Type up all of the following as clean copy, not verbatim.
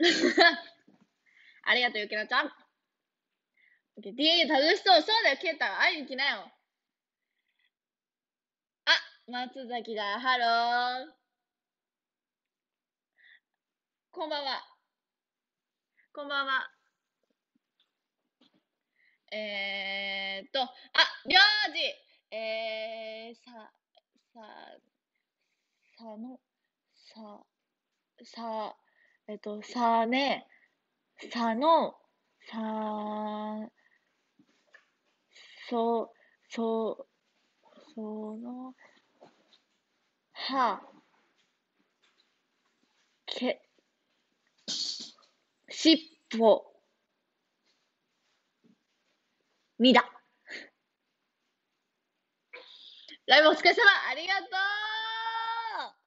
ありがとう、ゆきなちゃん。DNA 楽しそう。そうだよ、ケイタ。会いに来なよ。あ、松崎だ。ハロー。こんばんは。こんばんは。りょうじ。さ、さの、さ、さ、さね、さの、さ、そ、そ、その、は、け、しっぽ、みだ。ライブお疲れ様ありがとう。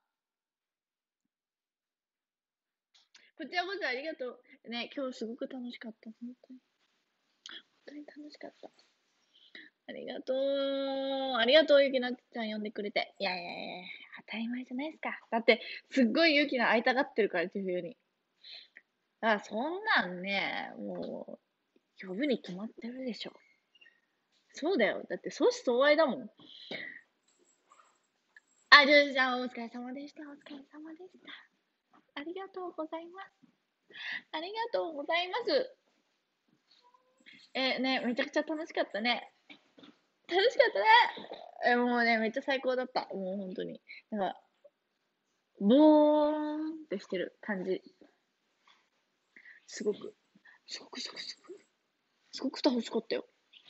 こちらこそありがとう。ね、今日すごく楽しかった。本当に楽しかった。ありがとう。ありがとう、ゆきなちゃん呼んでくれて。いやいやいや、当たり前じゃないですか。だって、すっごいゆきな会いたがってるから、千冬に。だから、そんなんね、もう、呼ぶに決まってるでしょ。そうだよ。だって、相思相愛だもん。あ、ジュンちゃん、お疲れ様でした。お疲れ様でした。ありがとうございます。ありがとうございます。ね、めちゃくちゃ楽しかったね。楽しかったね。もうね、めっちゃ最高だった。もう本当に。なんか、ボーンってしてる感じ。すごく、すごく、すごく、すごく楽しかったよ。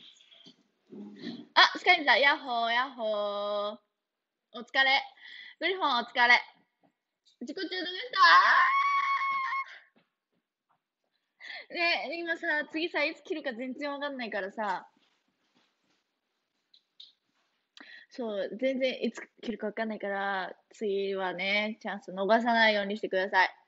あ、スカインさん、ヤッホー、ヤッホー。お疲れ。グリフォン、お疲れ。自己中のゲストね、今さ、次さ、いつ切るか全然わかんないからさ、そう、全然いつ切るかわかんないから、次はね、チャンス逃さないようにしてください。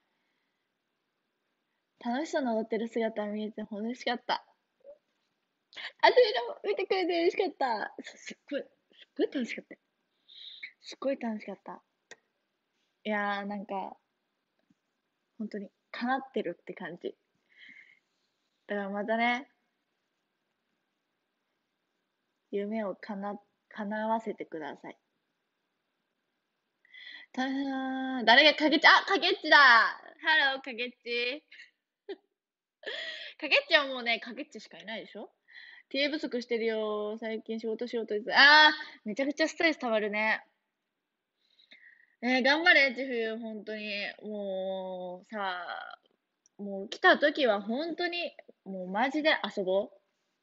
楽しそうに踊ってる姿見えて楽しかった。あ、それでも見てくれて嬉しかった。すっごい楽しかったよ。すっごい楽しかった。いやー、なんか、本当に、叶ってるって感じ。だからまたね、夢を叶わせてください。誰がかげっち、あ、かげっちだ。ハロー、かげっち。かげっちはもうね、かげっちしかいないでしょ。 ?TA 不足してるよ。最近仕事しようとです。めちゃくちゃストレス溜まるね。頑張れ、ジフ、本当に。もう、さ、もう来た時は本当に、もうマジで遊ぼ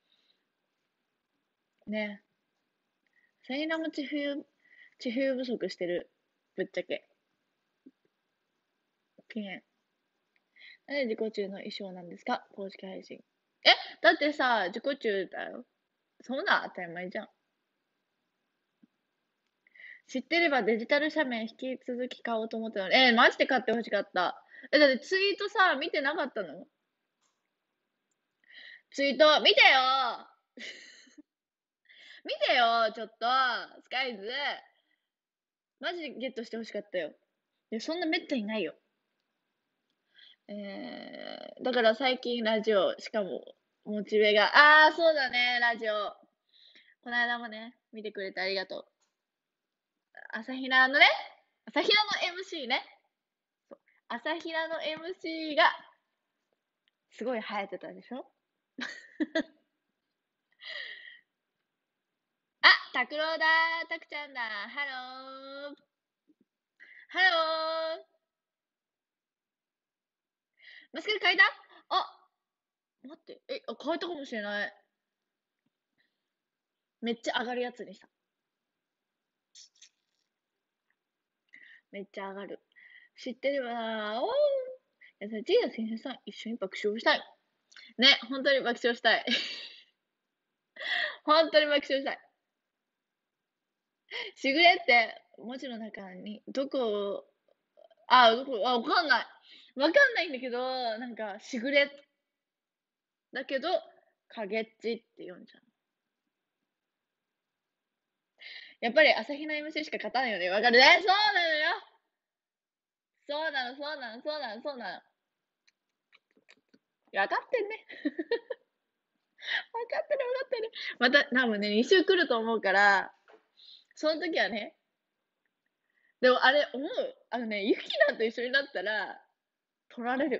う。ね。セイナも地冬不足してる。ぶっちゃけ。ピエン。なんで自己中の衣装なんですか公式配信。え、だってさ、自己中だよ。そんな当たり前じゃん。知ってればデジタル写メ引き続き買おうと思ったのに。マジで買ってほしかった。だってツイートさ、見てなかったの？ツイート、見てよ見てよちょっとスカイズマジでゲットしてほしかったよ。いや、そんなめったにないよ。だから最近ラジオ、しかも、モチベが、そうだね、ラジオ。この間もね、見てくれてありがとう。朝比奈のね、朝比奈の MC ね。朝比奈の MC が、すごい流行ってたでしょ？あ、拓郎だー、たくちゃんだハロー。ハロー。マスカル変えた？あ、待って。変えたかもしれない。めっちゃ上がるやつにした。めっちゃ上がる。知ってればなー。おー。いや、ジーヤ先生さん、一緒に爆笑したい。ね、本当に爆笑したい。本当に爆笑したい。しぐれって、文字の中に、どこ、わかんない。わかんないんだけど、なんか、しぐれだけど、影っちって読んじゃう。やっぱり朝日奈 MC しか勝たないよね。わかるね。そうなのよ。そうなの、そうなの、そうなの、そうなの。 分かってんね。分かってる分かってる。また、多分ね、2週来ると思うから、その時はね、でもあれ思うゆきなと一緒になったら、取られる。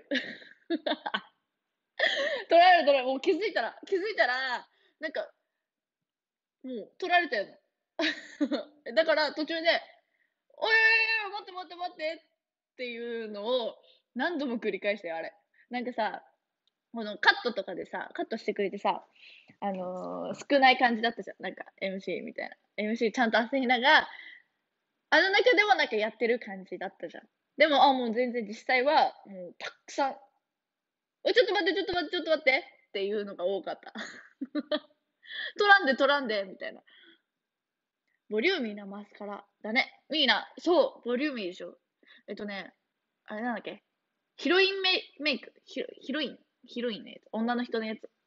取られる。もう気づいたら、なんか、もう取られたよ。だから途中で、おいおいおい、待って待って待ってっていうのを何度も繰り返してよ、あれ。なんかさ、このカットとかでさ、カットしてくれてさ、少ない感じだったじゃん。なんか MC みたいな。MC ちゃんと朝比奈が、あの中でもなんかやってる感じだったじゃん。でも、もう全然実際は、もうたくさん、おい、ちょっと待って、ちょっと待って、ちょっと待ってっていうのが多かった。取らんで、取らんで、みたいな。ボリューミーなマスカラだね。いいな。そう、ボリューミーでしょ。あれなんだっけ。ヒロインメイク。ヒロインのやつ。女の人のやつ。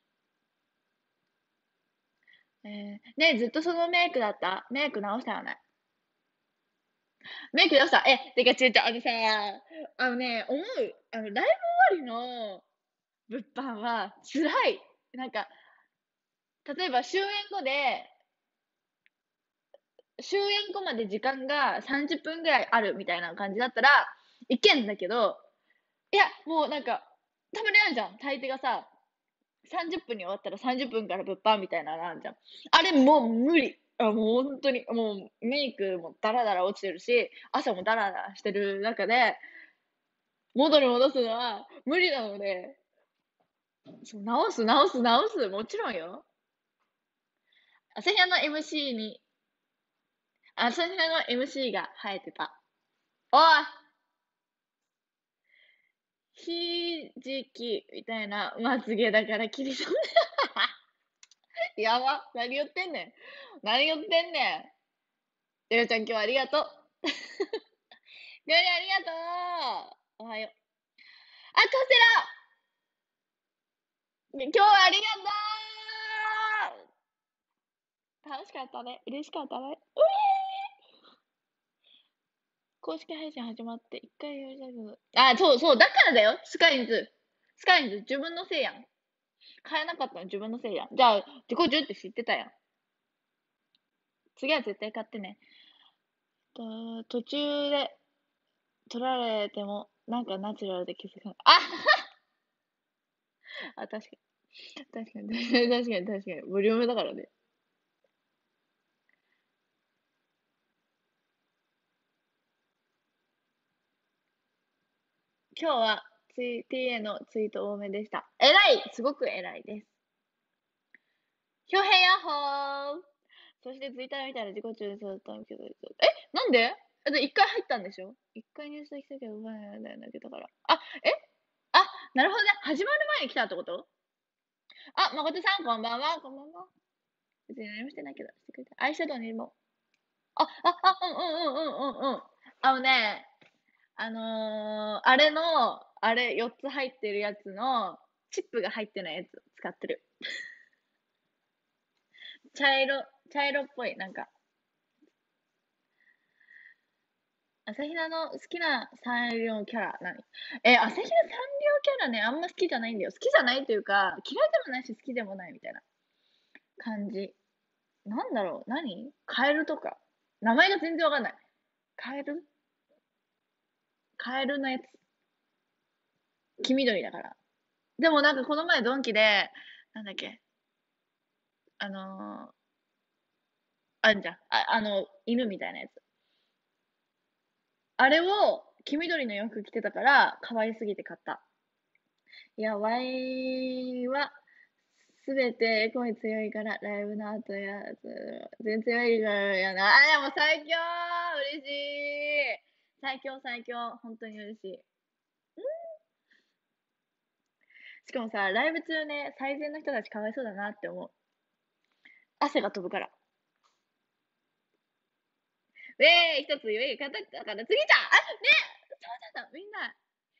ねえ、ずっとそのメイクだった？メイク直したよね。メイク直した。てか違う違う、思う。ライブ終わりの物販は辛い。なんか、例えば終演後まで時間が30分ぐらいあるみたいな感じだったら、いけんだけど、いや、もうなんか、たまにあるじゃん。大抵がさ、30分に終わったら30分から物販みたいなのあるじゃん。あれもう無理。もう本当に、もうメイクもダラダラ落ちてるし、朝もダラダラしてる中で、元に戻すのは無理なので、そう直す、もちろんよ。朝日奈の MC に、朝日奈の MC が生えてた。おいひじきみたいなまつげだから切りそう。やば。何言ってんねん。何言ってんねん。りょうちゃん今日はありがとう。りょうりありがとう。おはよう。あ、カステラ今日はありがとう。楽しかったね。嬉しかったね。うえ公式配信始まって一回やりたいけど。そうそう。だからだよ。スカインズ、自分のせいやん。買えなかったの自分のせいやん。じゃあ、自己10って知ってたやん。次は絶対買ってね。途中で取られても、なんかナチュラルで気づかない。確かに。確かに、確かに。ボリュームだからね。今日はTA のツイート多めでした。偉いすごく偉いです。ひょへやっほーそしてツイッター見たら自己中でそうだったけど、なんで一回入ったんでしょ？一回入室したけど、覚えないんだけどから。あ、なるほどね。始まる前に来たってこと？誠さん、こんばんは。こんばんは。別に何もしてないけど、してくれた。アイシャドウにも。うん。あれ4つ入ってるやつの、チップが入ってないやつ使ってる。茶色っぽい、なんか。朝比奈の好きなサンリオキャラ、何？朝比奈サンリオキャラね、あんま好きじゃないんだよ。好きじゃないというか、嫌いでもないし好きでもないみたいな感じ。なんだろう何カエルとか。名前が全然わかんない。カエルカエルのやつ。黄緑だから。でもなんかこの前ドンキで、なんだっけ、あのーあんじゃん。犬みたいなやつ。あれを黄緑の洋服着てたから、可愛すぎて買った。いや、ワイは、すべて声強いから、ライブの後や、全然強いからやな。でも最強嬉しい最強本当に嬉しい。しかもさ、ライブ中ね、最善の人たちかわいそうだなって思う。汗が飛ぶから。一つ夢が語ったから、次じゃんそうだみんな、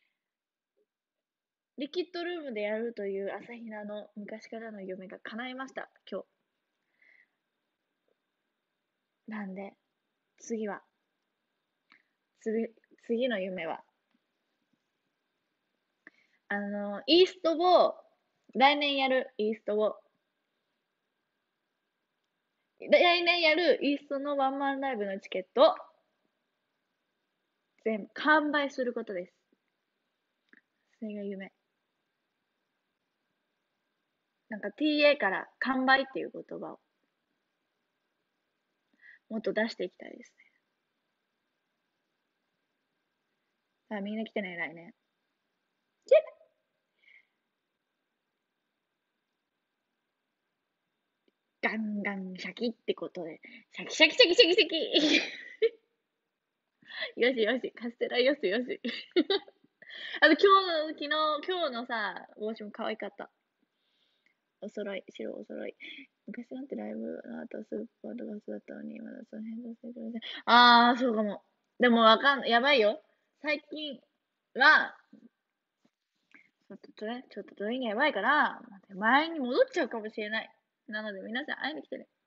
リキッドルームでやるという朝比奈の昔からの夢が叶いました、今日。なんで、次は、次、次の夢は、 イーストを、来年やるイーストを、来年やるイーストのワンマンライブのチケットを全部完売することです。それが夢。なんか TA から完売っていう言葉をもっと出していきたいですね。みんな来てね、来年。ガンガンシャキってことで、シャキシャキシャキシャキシャキよしよし、カステラよしよし。あと今日のさ、帽子も可愛かった。お揃い、白お揃い。昔なんてライブの後スーパーとかそうだったのに、まだその辺させてください。あー、そうかも。でもやばいよ。最近は、ちょっとトレーニングやばいから、前に戻っちゃうかもしれない。なので皆さん会いに来てね。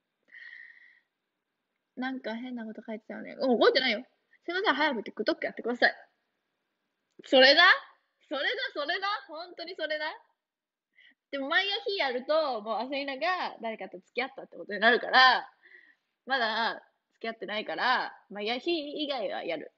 なんか変なこと書いてたよね。覚えてないよ。すいません、早く TikTok やってください。それだ本当にそれだ。でも毎日やると、もうアセイナが誰かと付き合ったってことになるから、まだ付き合ってないから、毎日以外はやる。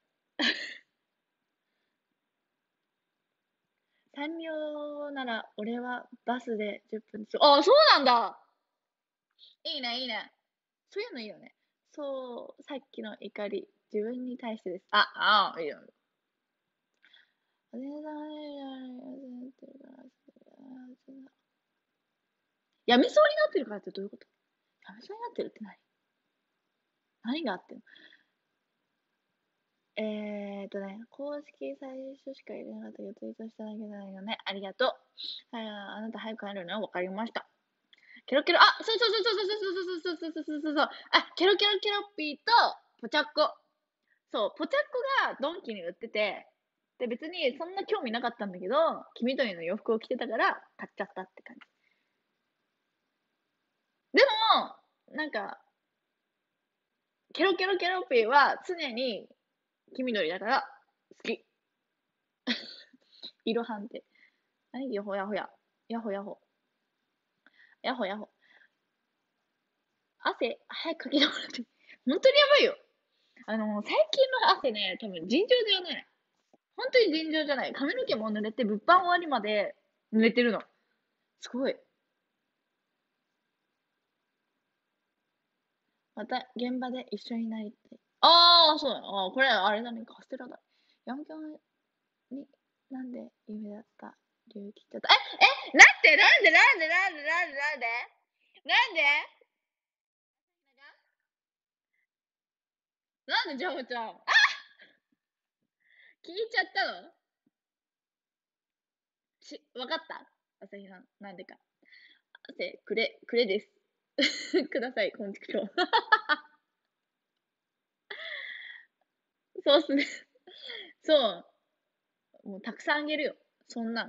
産業なら俺はバスで10分です。あ、そうなんだ。いいね、いいね。そういうのいいよね。そう、さっきの怒り、自分に対してです。いいよ。やみそうになってるからってどういうこと？やみそうになってるって何があってんの？公式最初しか入れなかったけど、ツイートしただけじゃないよね。ありがとう。あなた早く帰るの？わかりました。ケロケロ、そうそうそうそうそうそうそうそうそうそうそう。ケロケロケロッピーと、ポチャッコ。そう、ポチャッコがドンキに売ってて、で、別にそんな興味なかったんだけど、黄緑の洋服を着てたから買っちゃったって感じ。でも、なんか、ケロケロケロッピーは常に黄緑だから好き。色判定。何ヤホヤホヤ。ヤホヤホ。ヤホヤホ。汗、早くかきてもらって。本当にやばいよ。最近の汗ね、多分尋常ではない。本当に尋常じゃない。髪の毛も濡れて、物販終わりまで濡れてるの。すごい。また現場で一緒になりたい。そうだ。これあれだね。カステラだ。ヤンキャンに、なんで夢だった理由聞いちゃった。なんでジャムちゃん。聞いちゃったの？わかった？朝日さん、なんでか。くれです。ください、こんちくしょう。そうっすね。そう。もうたくさんあげるよ。そんなん。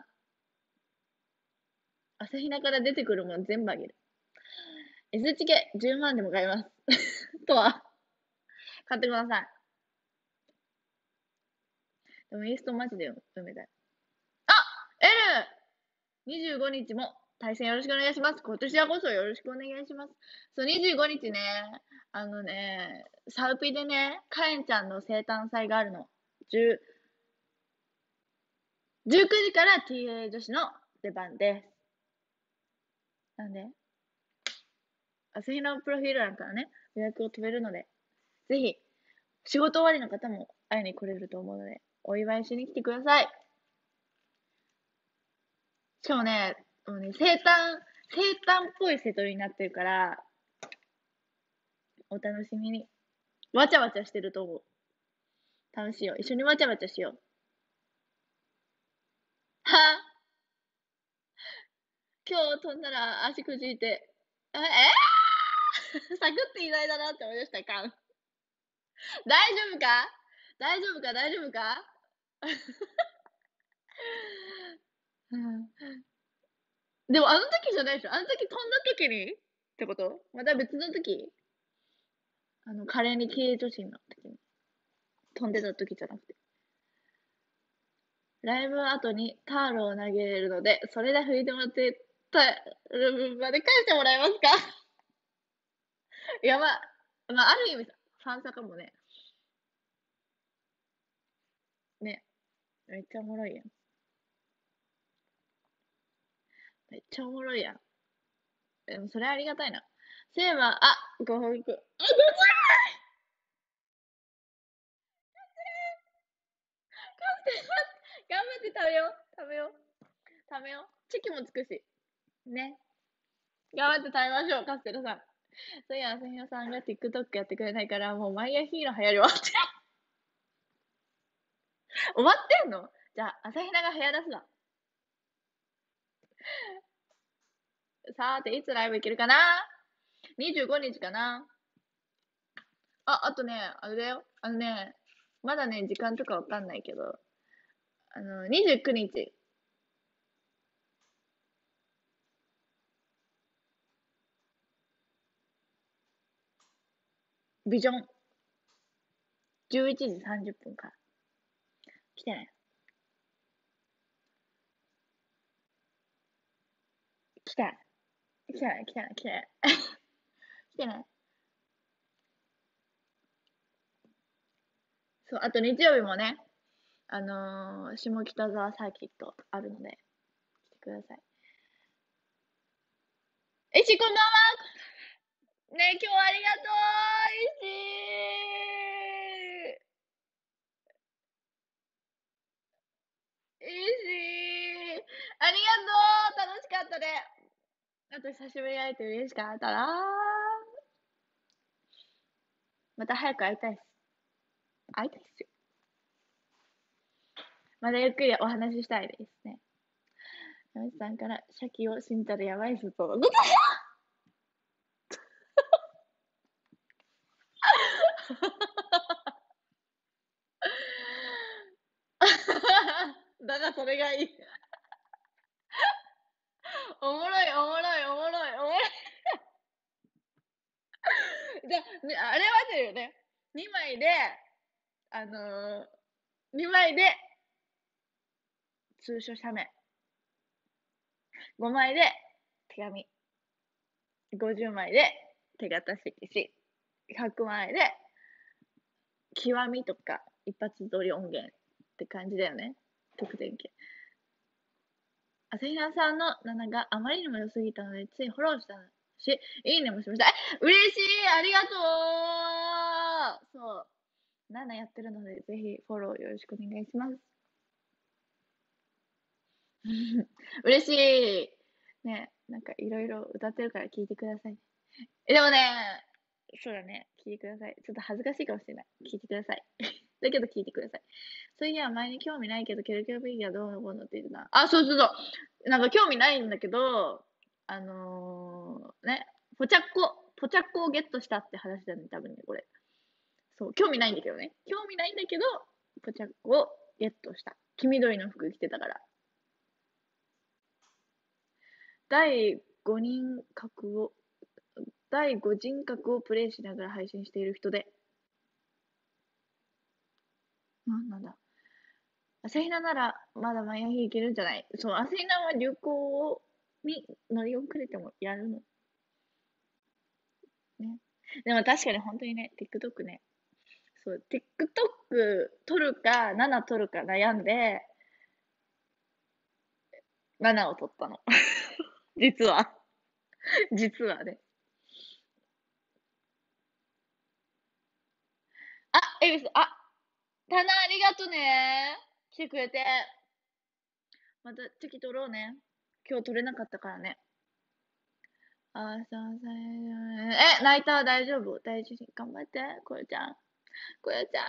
朝比奈から出てくるもん全部あげる。S チケ10万でも買います。とは、買ってください。でもイーストマジで読めたい。L!25 日も対戦よろしくお願いします。今年はこそよろしくお願いします。そう、25日ね、サウピでね、カエンちゃんの生誕祭があるの。19時から TA 女子の出番です。なんで朝日のプロフィール欄からね、予約を飛べるので、ぜひ、仕事終わりの方も会いに来れると思うので、お祝いしに来てください。しかもね、生誕っぽいセトリになってるから、お楽しみに。わちゃわちゃしてると思う。楽しいよ。一緒にわちゃわちゃしよう。は今日飛んだら足くじいて、サクっていないだなって思いましたか？大丈夫か？大丈夫か？大丈夫か？うん、でもあの時じゃないでしょ？あの時飛んだ時にってこと？また別の時？華麗に経営女子の時に飛んでた時じゃなくて。 ライブ後にタールを投げれるので、それで拭いてもらってた部分まで返してもらえますか？やば。まあ、ある意味さ、ファンサかもね。ね。めっちゃおもろいやん。めっちゃおもろいやん。でもそれありがたいな。そういえば、あ、ご報告。あ、頑張って食べよう。食べよう。食べよう。チキもつくし。ね。頑張って食べましょう、カステラさん。そういや、朝比奈さんが TikTok やってくれないから、もうマイヤーヒーロー流行り終わって。終わってんの？じゃあ、朝比奈が部屋出すわ。さーて、いつライブ行けるかな？ 25 日かな。あとね、あれだよ。まだね、時間とかわかんないけど、29日、ビジョン、11時30分から。来てね。来て。来てね、来てね、来てね。来てね。そう、あと日曜日もね、下北沢サーキットあるので、来てください。こんばんは。ね、今日ありがとう、ありがとう、楽しかったね。あと久しぶりに会えて嬉しかったな。また早く会いたいっす。会いたいっすよ。まだゆっくりお話ししたいですね。山内さんから、シャキを信じたらやばいっすと。だからそれがいい。おもろい、おもろい、おもろい、おもろい。じゃあ、ね、あれは出るよね。2枚で、あの2枚で、通所写メ。5枚で、手紙。50枚で、手形色紙。100枚で、極みとか、一発撮り音源って感じだよね。特典系。朝比奈さんの7があまりにも良すぎたので、ついフォローしたし、いいねもしました。嬉しい、ありがとう。そう。7やってるので、ぜひフォローよろしくお願いします。嬉しい。ね、なんかいろいろ歌ってるから聞いてください。でもね、そうだね、聞いてください。ちょっと恥ずかしいかもしれない。聞いてください。だけど聞いてください。そういや、前に興味ないけど、ケルケルビギがどうのこうのって言ってた。あ、そうそうそう。なんか興味ないんだけど、ね、ポチャッコをゲットしたって話だね、多分ね、これ。そう、興味ないんだけどね。興味ないんだけど、ポチャッコをゲットした。黄緑の服着てたから。第5人格を、第5人格をプレイしながら配信している人で、なんだ。朝比奈なら、まだマイアヒいけるんじゃない？そう、朝比奈は流行に乗り遅れてもやるの。ね。でも確かに本当にね、TikTok ね。そう、TikTok 撮るか、7撮るか悩んで、7を撮ったの。実は。実はね。あ、エビス、タナありがとね。来てくれて。また次撮ろうね。今日撮れなかったからね。泣いた？大丈夫？大事に頑張って。こよちゃん。こよちゃん。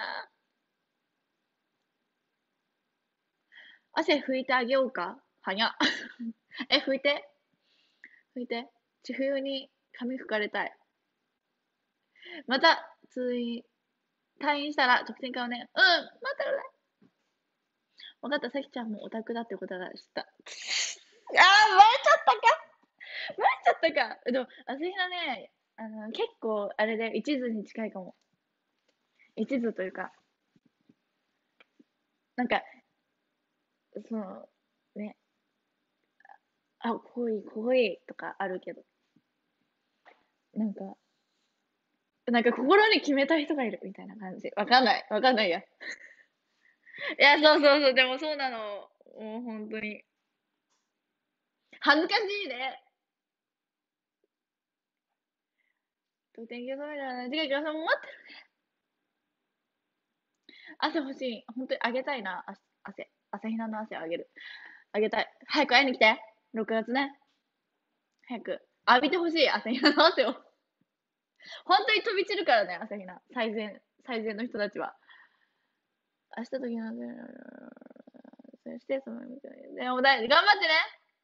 汗拭いてあげようか？はにゃ。拭いて。拭いて。千冬に髪拭かれたい。また、退院したら特典買うね。うん、待ってるね。分かった、さきちゃんもオタクだってことが知った。バレちゃったか。バレちゃったか。でも、あすひなね、結構、あれで、一途に近いかも。一途というか、なんか、 その、ね、あ、濃いとかあるけど、なんか、心に決めた人がいるみたいな感じ。わかんないや。いや、そう、でもそうなの。もう本当に。恥ずかしいね。天気予報じゃない。違う違う、待ってる。汗欲しい。本当にあげたいな。汗。朝比奈の汗あげる。あげたい。早く会いに来て。6月ね。早く。浴びてほしい。朝比奈の汗を。本当に飛び散るからね、朝比奈。最善の人たちは。明日と昨日そして、その、でも頑張ってね。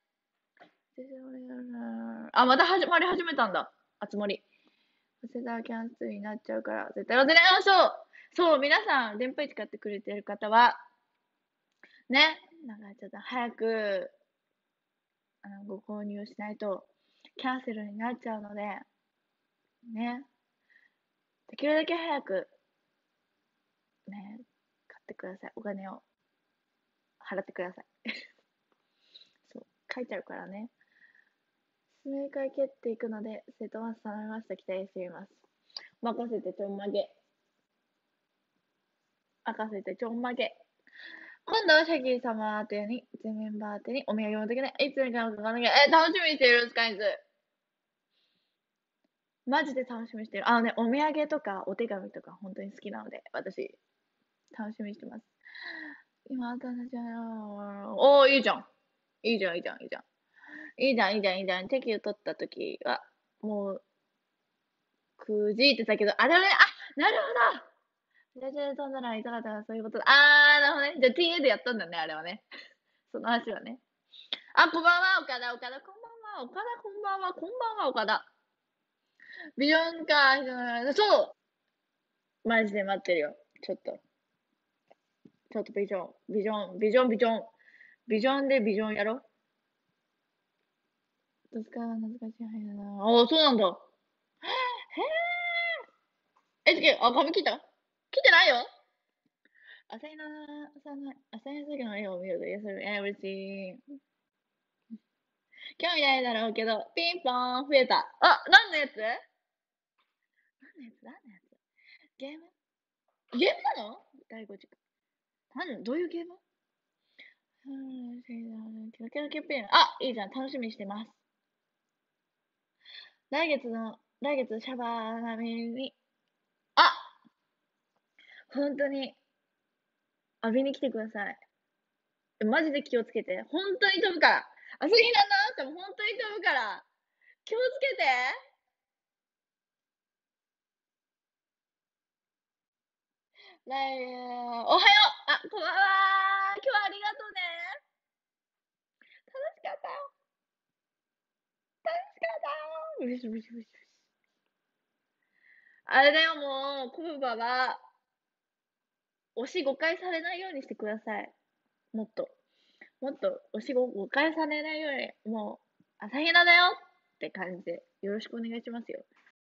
あ、また始めたんだ。あつ森。早稲田キャンセルになっちゃうから、絶対忘れない。そう、皆さん、電波市買ってくれてる方は、ね、ちょっと早く、ご購入しないと、キャンセルになっちゃうので、ね、できるだけ早く、ね、買ってください。お金を払ってください。そう、書いちゃうからね。指名会蹴っていくので、生徒マス頼みました。期待しています。任せてちょんまげ。任せてちょんまげ。今度はシャギー様宛てに、全メンバー宛てにお土産持ってきね。いつにかのかかなきゃ。楽しみにしてるんですか、いつ。マジで楽しみにしてる。お土産とかお手紙とか本当に好きなので、私、楽しみにしてます。今、私は、いいじゃん。いいじゃん。席を取った時は、もう、9時って言ったけど、あれはね、なるほど。全然飛んだら痛かったらそういうことだ。なるほどね。じゃあ TA でやったんだね、あれはね。その話はね。こんばんは、岡田、こんばんは、岡田。ビジョンか、そう、マジで待ってるよ。ちょっとビジョンでビジョンやろ。どうすか、懐かしいはいだな。そうなんだ。へ髪切った切ってないよ。朝日さんの絵を見ると癒される。嬉しい。興味ないだろうけど、ピンポーン増えた。何のやつゲームなの第5軸。どういうゲームキラキラキャンペーン。いいじゃん。楽しみにしてます。来月シャバー並みに、本当に浴びに来てください。マジで気をつけて。本当に飛ぶから。朝日奈の朝も本当に飛ぶから。気をつけて。おはよう。こんばんは。今日はありがとうね。楽しかった。うし。あれだよ、もう、コブバは、推し誤解されないようにしてください。もっと推し誤解されないように、もう、朝比奈だよって感じで、よろしくお願いしますよ。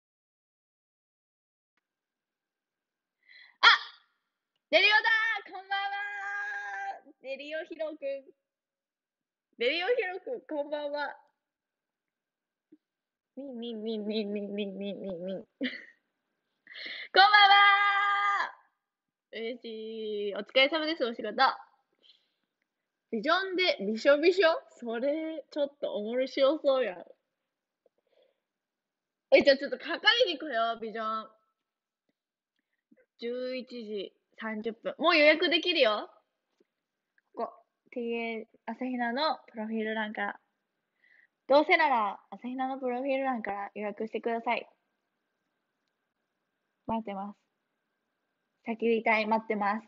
デリオだー、こんばんは。デリオヒロくん、こんばんは。みん。こんばんは。嬉しい。お疲れ様です、お仕事。ビジョンでびしょびしょ、それ、ちょっとおもろしよそうやん。じゃあちょっとかかりに来よう、ビジョン。11時30分。もう予約できるよ。ここ。TA 朝比奈のプロフィール欄から。どうせなら、朝比奈のプロフィール欄から予約してください。待ってます。先りたい、待ってます。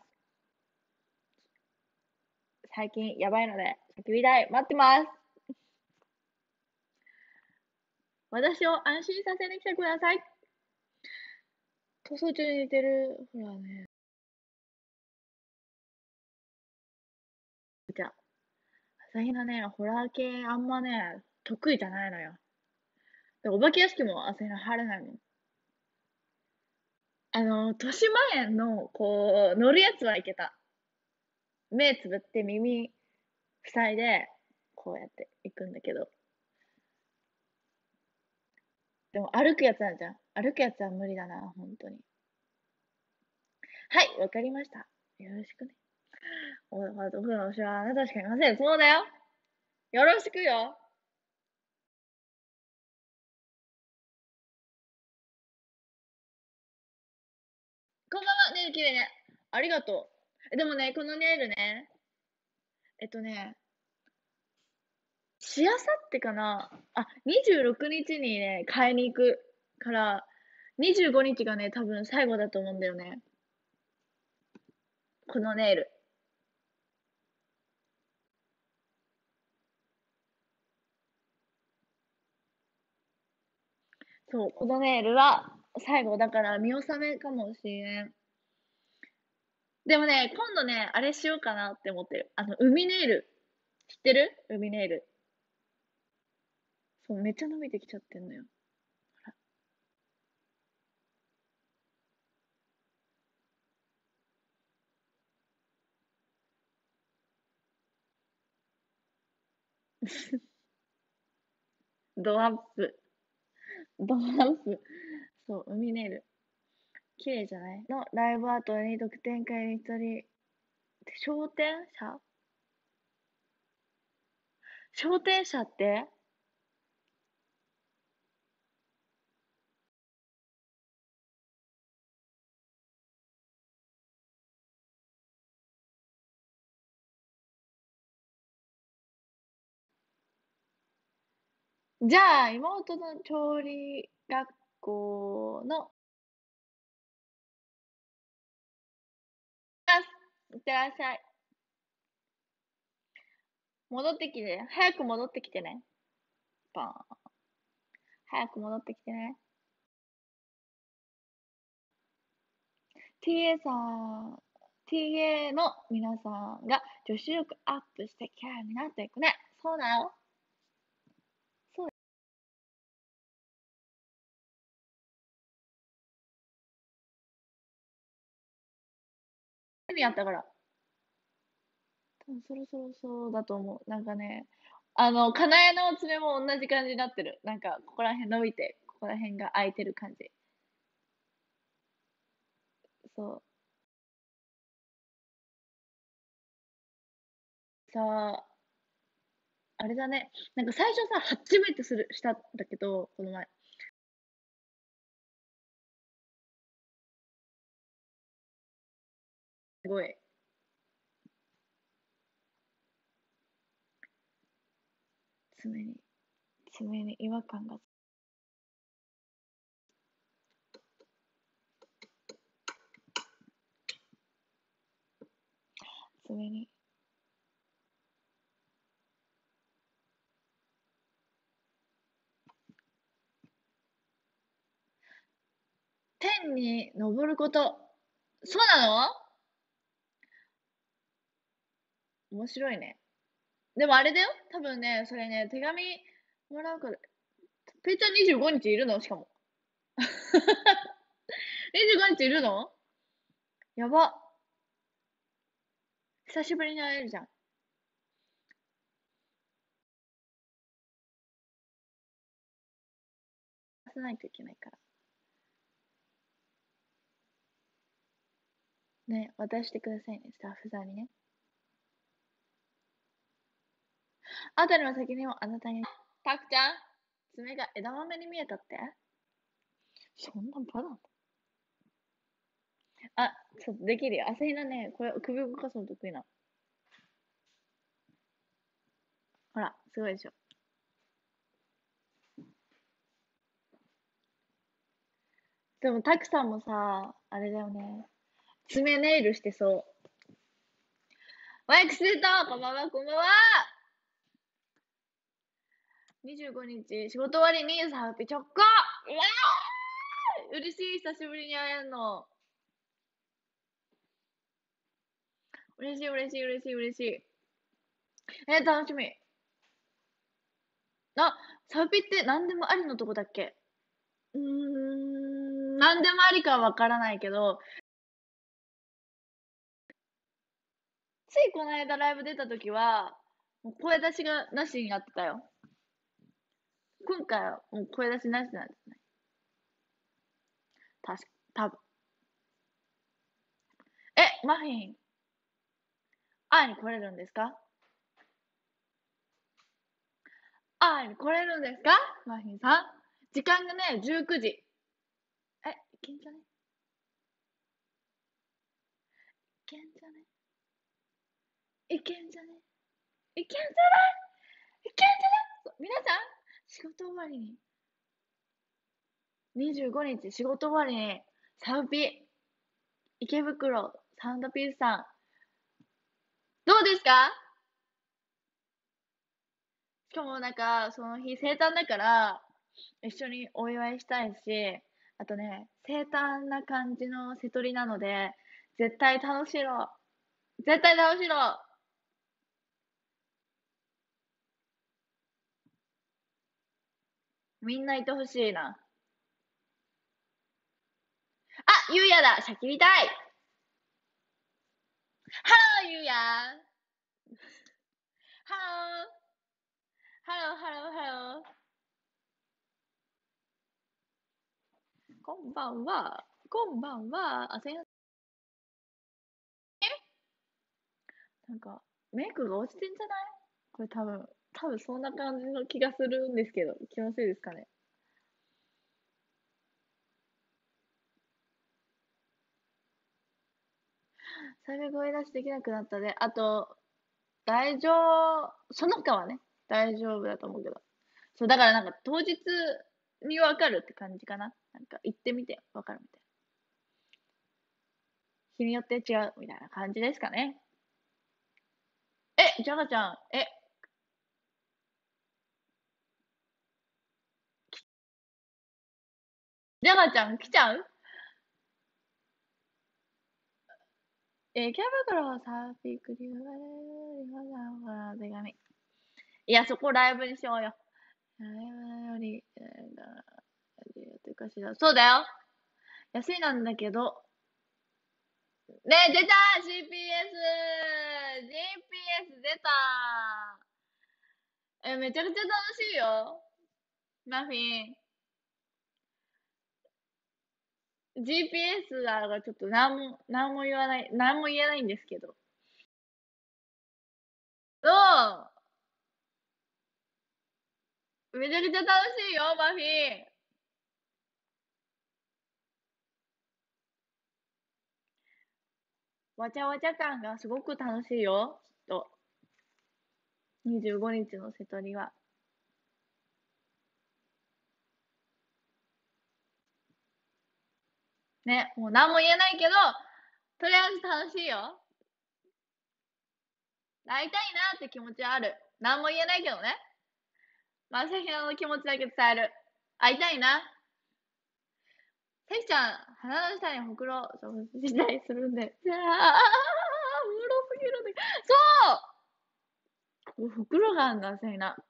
最近やばいので、先りたい、待ってます。私を安心させに来てください。塗装中に似てる。ほらね。じゃあ、朝比奈ね、ホラー系あんまね、得意じゃないのよ。でお化け屋敷も朝比奈入れないもん。豊島園の、こう、乗るやつはいけた。目つぶって耳塞いで、こうやって行くんだけど。でも歩くやつあるじゃん。歩くやつは無理だな、本当に。はい、わかりました。よろしくね。僕の推しはあなたしかいません。そうだよ。よろしくよ。こんばんは、ネイル綺麗ね。ありがとう。でもね、このネイルね、えっとね、しあさってかなあ、26日にね、買いに行くから、25日がね、多分最後だと思うんだよね。このネイル。そう、このネイルは最後だから見納めかもしれん。でもね、今度ね、あれしようかなって思ってる。海ネイル。知ってる海ネイル。そう、めっちゃ伸びてきちゃってんのよ。ドアップ。ドアップ。そう、海ネイル。綺麗じゃないのライブアートに特典会に一人。商店者商店者ってじゃあ、妹の調理学校の、いってらっしゃい。戻ってきて、早く戻ってきてね。バーン。早く戻ってきてね。TA さん、TA の皆さんが女子力アップしてキャラになっていくね。そうだよ。そう意味あったから。多分そろそろそうだと思う。なんかね、かなえの爪も同じ感じになってる。なんか、ここら辺伸びて、ここら辺が空いてる感じ。そう。さあ、あれだね。なんか最初さ、初めてしたんだけど、この前。すごい。爪に、爪に違和感が、爪に。天に昇ること。そうなの面白いね。でもあれだよ。多分ね、それね、手紙もらうから。ペイちゃん25日いるのしかも。25日いるのやば。久しぶりに会えるじゃん。出さないといけないから。ね、渡してくださいね、スタッフさんにね。あたりの責任をあなたに。たくちゃん、爪が枝豆に見えたってそんなバナナあ、ちょっとできるよ。朝日奈ね、これ首動かすの得意なの。ほら、すごいでしょ。でも、たくさんもさ、あれだよね。爪ネイルしてそう。ワイクスートこんばんは、こんばんは !25 日、仕事終わりにサーピチョコうわー嬉しい、久しぶりに会えんの。嬉しい、嬉しい、嬉しい、嬉しい。楽しみ。あ、サーピって何でもありのとこだっけ何でもありかはわからないけど、ついこの間ライブ出た時は、 もう声出しがなしになってたよ。今回はもう声出しなしなんですね。多分。マフィン、会いに来れるんですか？会いに来れるんですか？マフィンさん。時間がね、19時。いけんじゃね？いけんじゃね？いけんじゃね？いけんじゃないいけんじゃない皆さん、仕事終わりに、25日仕事終わりに、サウピ、池袋、サウンドピースさん、どうですか？しかもなんか、その日生誕だから、一緒にお祝いしたいし、あとね、生誕な感じの瀬取りなので、絶対楽しろ。絶対楽しろ。みんないてほしいな。ゆうやだ。しゃきりたい。ハロー、ゆうや。ハロー。ハロー、ハロー、ハロー。こんばんは。こんばんは。すいません。なんか、メイクが落ちてんじゃない？これ多分そんな感じの気がするんですけど、気のせいですかね。最悪声出しできなくなったで、あと、大丈夫、その他はね、大丈夫だと思うけど。そう、だからなんか当日にわかるって感じかな。なんか行ってみてわかるみたいな。日によって違うみたいな感じですかね。ジャガちゃん、ジャガちゃん来ちゃう？キャバクラサーフィークリューバレー、リファザー手紙。いや、そこライブにしようよ。ライブより、というかしら。そうだよ。安いなんだけど。ねえ、出た !GPS!GPS 出た。めちゃくちゃ楽しいよ。マフィン。GPS だからちょっとなんも言わない、なんも言えないんですけど。めちゃくちゃ楽しいよ、マフィン。わちゃわちゃ感がすごく楽しいよ。と。25日の瀬戸りは。ね、もう何も言えないけど、とりあえず楽しいよ。会いたいなって気持ちはある。何も言えないけどね。まさひなの気持ちだけ伝える。会いたいな。せきちゃん、鼻の下にほくろ、したりするんで。いやー、おもろすぎるんだけど。そう、ほくろがあんだ、せいな。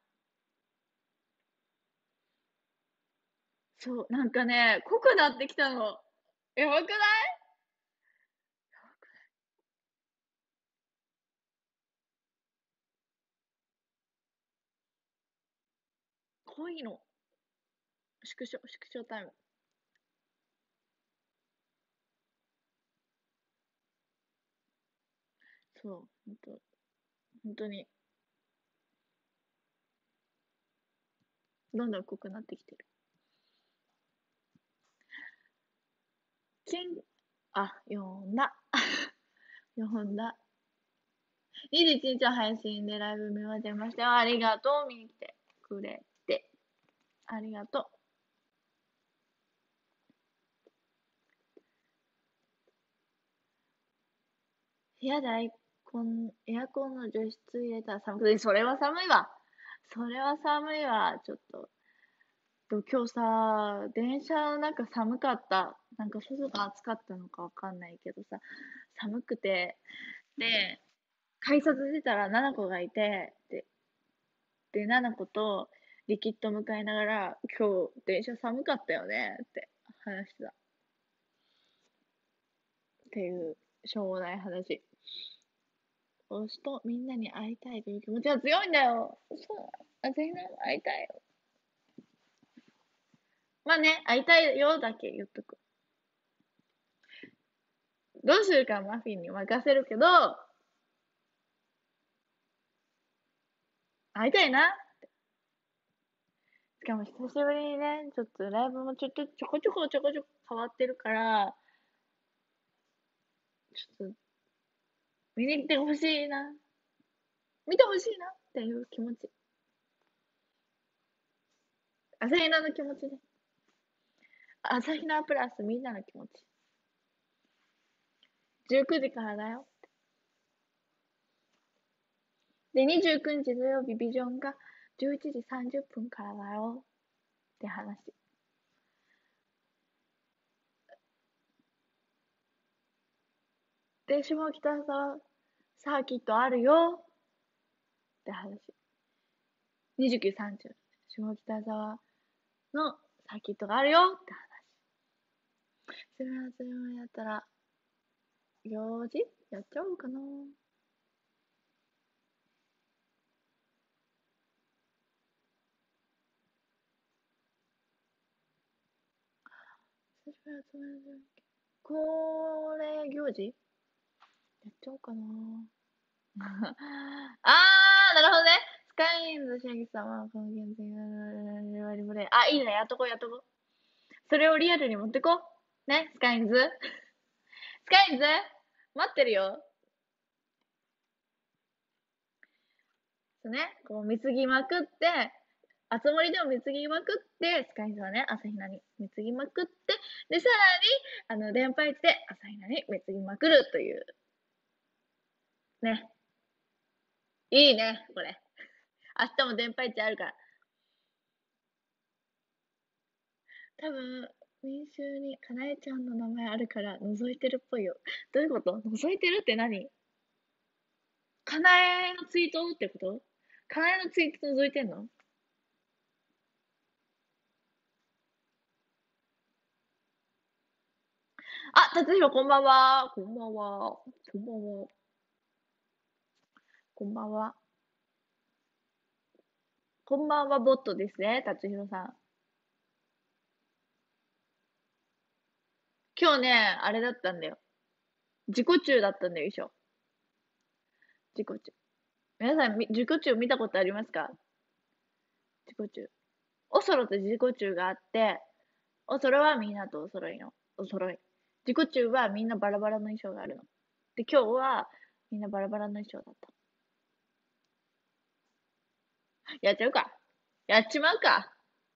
そう、なんかね、濃くなってきたの。やばくない？濃いの。縮小タイム。そう、本当に、どんどん濃くなってきてる。読んだ。読んだ。21日は配信でライブ見まましたよ。ありがとう。見に来てくれて。ありがとう。部屋でエアコンの除湿入れたら寒くて、それは寒いわ。それは寒いわ。ちょっと。今日さ、電車の中寒かった。なんか外が暑かったのかわかんないけどさ、寒くて。で、改札出たら7個がいて、で、7個とリキッド向かいながら、今日電車寒かったよねって話してた。っていう、しょうもない話。 推しとみんなに会いたいという気持ちが強いんだよ。そう。朝比奈も会いたいよ。まあね、会いたいよだけ言っとく。どうするかマフィンに任せるけど、会いたいな。しかも久しぶりにね、ちょっとライブもちょこちょこ変わってるから、ちょっと見に来てほしいな。見てほしいなっていう気持ち。朝比奈の気持ちで。朝比奈プラスみんなの気持ち。19時からだよ。で、29日土曜日ビジョンが11時30分からだよ。って話。で、下北沢サーキットあるよ。って話。29、30。下北沢のサーキットがあるよ。って話。それやったら、4時やっちゃおうかな。これ、行事やっちゃおうかな。なるほどね。スカインズ、シャギさんは、この現在あ、いいね。やっとこう。それをリアルに持ってこう。ね、スカインズ。スカインズ待ってるよ。そうね、こう、貢ぎまくって、あつ森でも貢ぎまくって、スカインズはね、朝比奈に貢ぎまくって、で、さらに、電波市で朝比奈に貢ぎまくるという。ね。いいね、これ。明日も電波市あるから。多分、民衆にかなえちゃんの名前あるから覗いてるっぽいよ。どういうこと？覗いてるって何？かなえのツイートってこと？かなえのツイート覗いてんの？あ、達弘こんばんは。こんばんは。こんばんは。こんばんは。こんばんは、ボットですね、達弘さん。今日ね、あれだったんだよ。自己中だったんだよ、衣装。自己中。皆さん、自己中見たことありますか？自己中。おそろと自己中があって、おそろはみんなとお揃いの。お揃い。自己中はみんなバラバラの衣装があるの。で、今日はみんなバラバラの衣装だった。やっちゃうか。やっちまうか。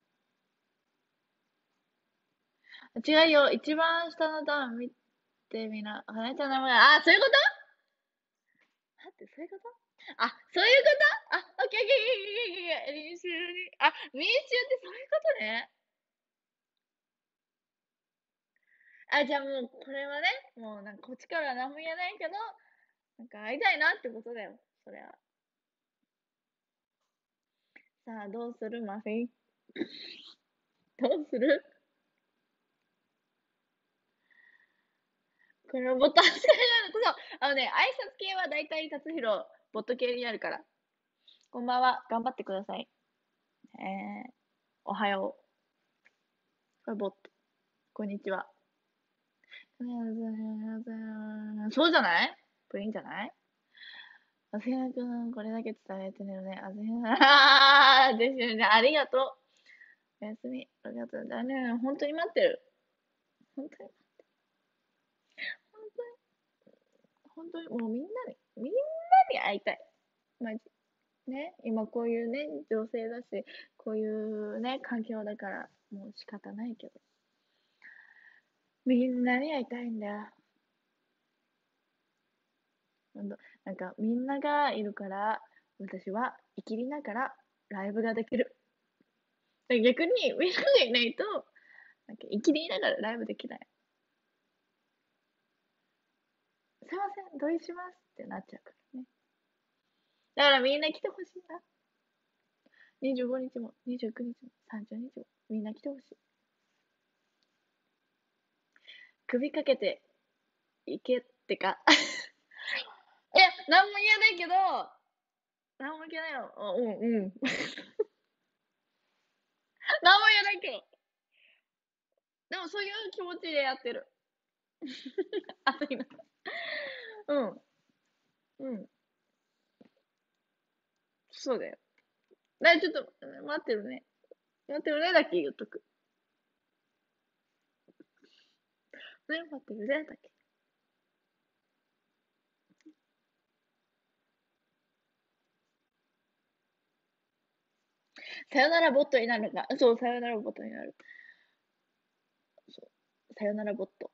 違うよ。一番下の段見てみな。花江ちゃんの名前。あ、そういうこと？待って、そういうこと？あ、そういうこと？あ、オッケーオッケーオッケーオッケー。民衆に。あ、民衆ってそういうことね。あ、じゃあもう、これはね、もうなんかこっちからは何も言えないけど、なんか会いたいなってことだよ。それは。さあ、どうするマフィン？どうする？これはボタンしかないの。そう。挨拶系はだいたい達弘、ボット系になるから。こんばんは。頑張ってください。おはよう。これボット。こんにちは。そうじゃない？プリンじゃない？あせやくん、これだけ伝えてるね。あせや、ですよね。ありがとう。おやすみ。ありがとう。だね。本当に待ってる。本当に、本当に、本当に、もうみんなに会いたい。マジ。ね。今こういうね、情勢だし、こういうね、環境だから、もう仕方ないけど。みんなに会いたいんだよ。なんか、みんながいるから、私は生きりながらライブができる。逆に、みんながいないと、なんか生きりながらライブできない。すいません、同意しますってなっちゃうからね。だからみんな来てほしいな。25日も、29日も、30日も、みんな来てほしい。首かけて、いけってか。え、 何も言えないけど、何も言えないよ。うん。何も言えないけど。でもそういう気持ちでやってる。暑いな。うん。うん。そうだよ。ちょっと、待ってるね。待ってるねだけ言っとく。ね、待ってるねだけ。さよならボットになるか。そう、さよならボットになる。そう。さよならボット。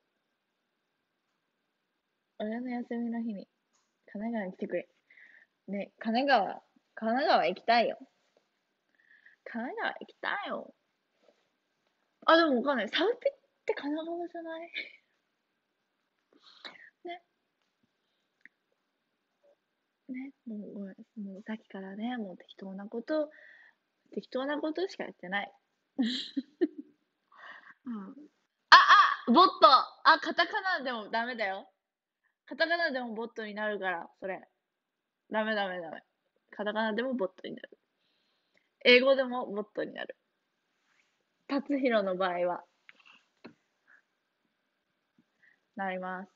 俺の休みの日に、神奈川に来てくれ。ね、神奈川行きたいよ。神奈川行きたいよ。あ、でもわかんない。サウピって神奈川じゃない？ね、ね、もうごめん、もうさっきからね、もう適当なことしかやってない。うん。ボットカタカナでもダメだよ。カタカナでもボットになるから、それ。ダメダメダメ。カタカナでもボットになる。英語でもボットになる。達弘の場合は、なります。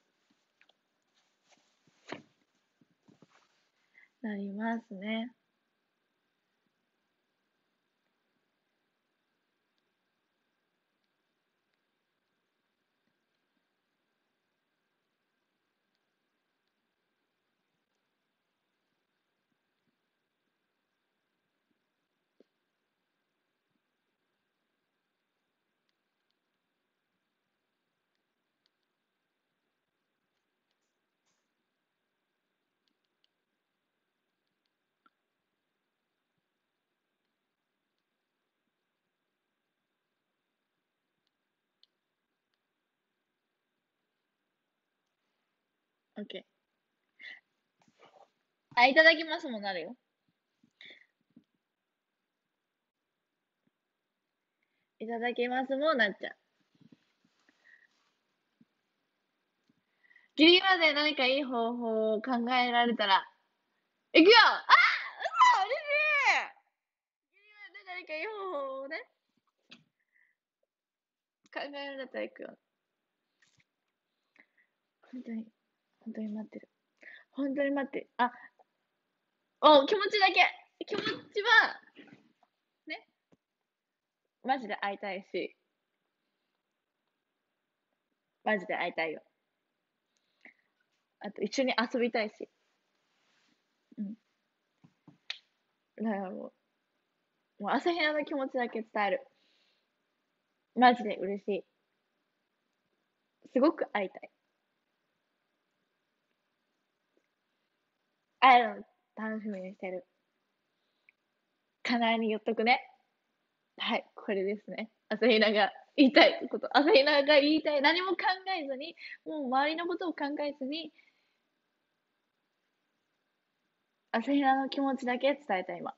なりますね。OK。いただきますもなるよ。いただきますもなっちゃう。ギリギリまで何かいい方法を考えられたら、いくよ。嘘、嬉しい。ギリギリまで何かいい方法をね、考えられたらいくよ。本当に、本当に待ってる。本当に待ってる。気持ちだけ。気持ちは、ね、マジで会いたいし、マジで会いたいよ。あと、一緒に遊びたいし。うん。だからもう朝比奈の気持ちだけ伝える。マジで嬉しい。すごく会いたい。会えるの楽しみにしてる。かなえに言っとくね。はい、これですね。朝比奈が言いたいこと。朝比奈が言いたい。何も考えずに、もう周りのことを考えずに、朝比奈の気持ちだけ伝えたい、今。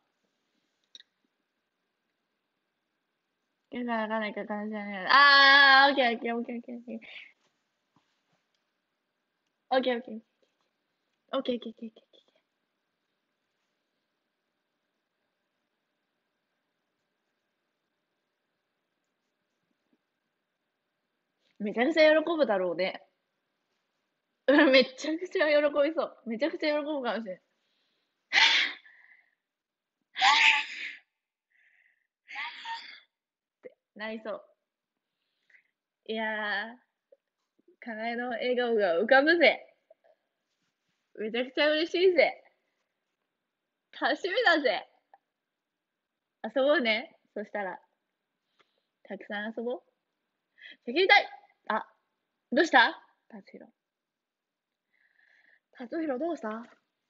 だからわかんないから楽しみに。オッケーオッケーオッケーオッケーオッケー。オッケーオッケー。オッケーオッケーオッケーオッケー。めちゃくちゃ喜ぶだろうね。めちゃくちゃ喜びそう。めちゃくちゃ喜ぶかもしれない。なりそう。いやー、かなえの笑顔が浮かぶぜ。めちゃくちゃ嬉しいぜ。楽しみだぜ。遊ぼうね。そしたら、たくさん遊ぼう。叫びたい。あ、どうした達弘。達弘どうした？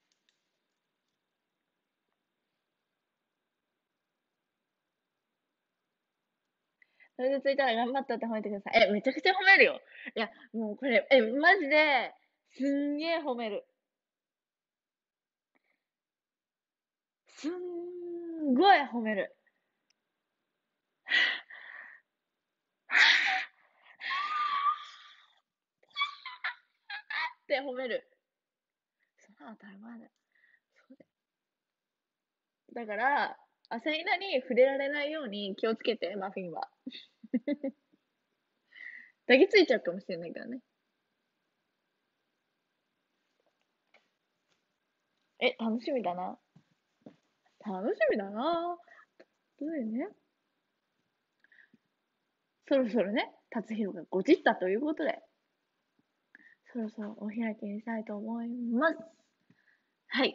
それで着いたら頑張ったって褒めてください。めちゃくちゃ褒めるよ。いや、もうこれ、マジで、すんげえ褒める。すんごい褒める。って褒める。 当たり前だよ。そうだよ。だから、アサヒナに触れられないように気をつけて、マフィンは。抱きついちゃうかもしれないからね。楽しみだな。楽しみだな。どういうね。そろそろね、達弘がごじったということで、そろそろお開きにしたいと思います。はい。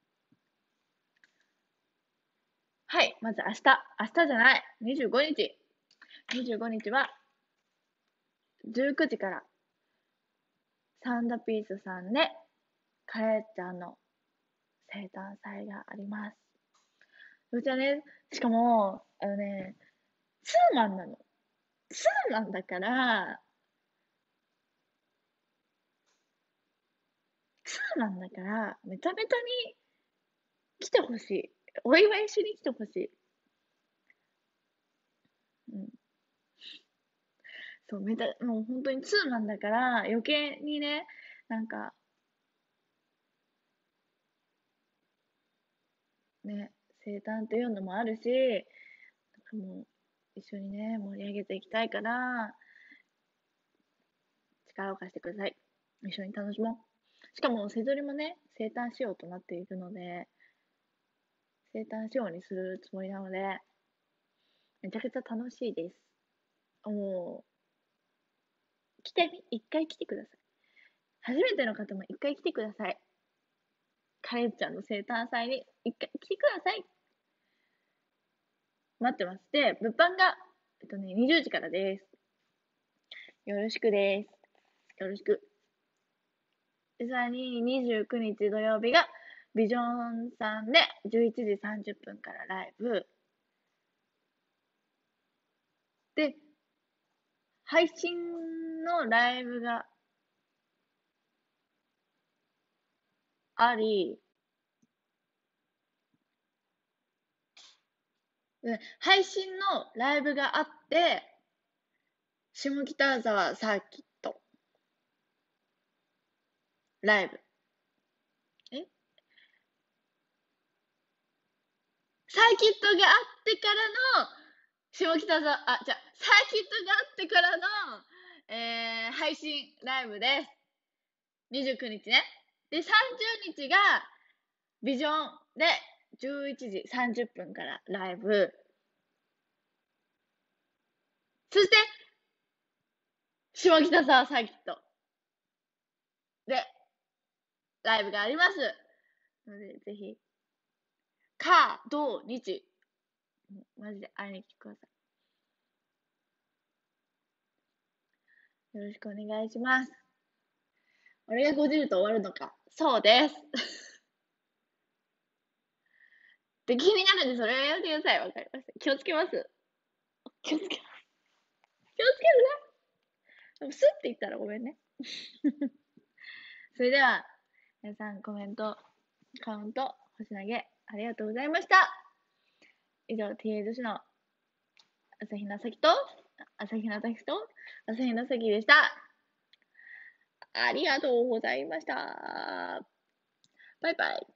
はい。まず明日じゃない。25日。25日は、19時から、サンダピースさんで、カレーちゃんの生誕祭があります。うちはね、しかも、ツーマンなの。ツーマンだから、めちゃめちゃに来てほしい。お祝いしに来てほしい。うん。そう、もう本当にツーマンだから、余計にね、なんか、ね、生誕っていうのもあるし、もう、一緒にね、盛り上げていきたいから、力を貸してください。一緒に楽しもう。しかも、せぞりもね、生誕仕様となっているので、生誕仕様にするつもりなので、めちゃくちゃ楽しいです。もう、一回来てください。初めての方も一回来てください。カレンちゃんの生誕祭に一回来てください。待ってます。で、物販が、20時からです。よろしくです。よろしく。で、さらに29日土曜日が、ビジョンさんで11時30分からライブ。で、配信のライブがあり、配信のライブがあって、下北沢サーキットライブ。サーキットがあってからの、下北沢、サーキットがあってからの、配信ライブです。29日ね。で、30日が、ビジョンで、11時30分からライブ。そして、下北沢サーキットで、ライブがあります。ので、ぜひ、土、日、マジで会いに来てください。よろしくお願いします。俺が50と終わるのか。そうです。で、気になるんで、それをやめてください。わかりました。気をつけます。気をつけます。気をつけるね。スッて言ったらごめんね。それでは、皆さんコメント、カウント、星投げ、ありがとうございました。以上、TA 女子の朝日奈咲と、朝日奈咲と、朝日奈咲でした。ありがとうございました。バイバイ。